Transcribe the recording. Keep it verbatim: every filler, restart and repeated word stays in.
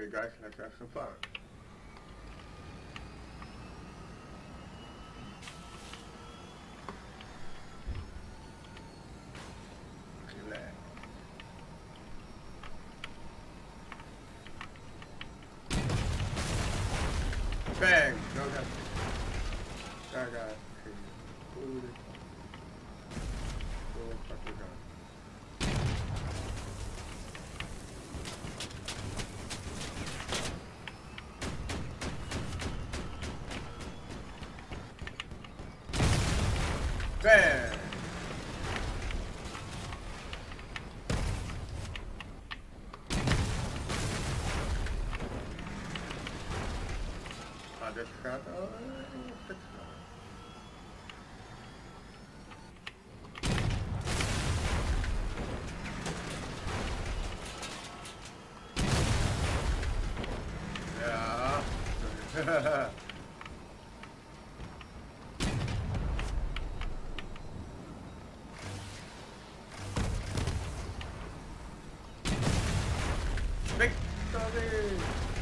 Okay, guys, let's have some fun. Relax. Bang! No, that's it. I got it. Who the fuck is that? Bang! Ah, dit gaat... Oh, dit gaat. Ja. Victory!